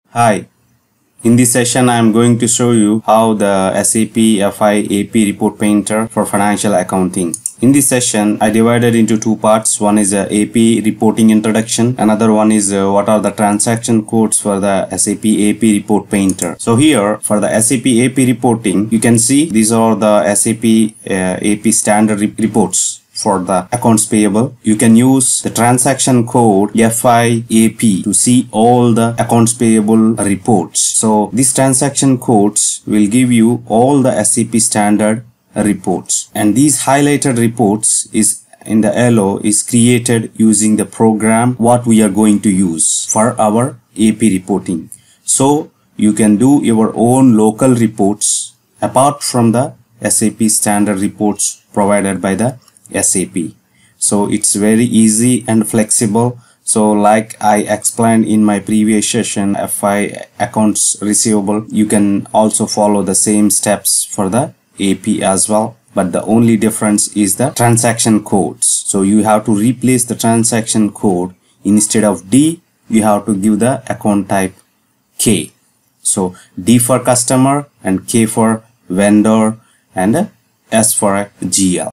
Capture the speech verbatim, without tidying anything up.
Hi, in this session I am going to show you how the S A P F I A P Report Painter for financial accounting. In this session I divided into two parts. One is a AP reporting introduction. Another one is uh, what are the transaction codes for the S A P A P Report Painter. So here for the S A P A P reporting, you can see these are the S A P uh, A P standard re reports. For the accounts payable, you can use the transaction code F I A P to see all the accounts payable reports. So these transaction codes will give you all the S A P standard reports, and these highlighted reports is in the yellow is created using the program what we are going to use for our A P reporting. So you can do your own local reports apart from the S A P standard reports provided by the S A P. So it's very easy and flexible. So like I explained in my previous session, F I accounts receivable, you can also follow the same steps for the A P as well, but the only difference is the transaction codes. So you have to replace the transaction code. Instead of D, you have to give the account type K. So D for customer and K for vendor and S for G L.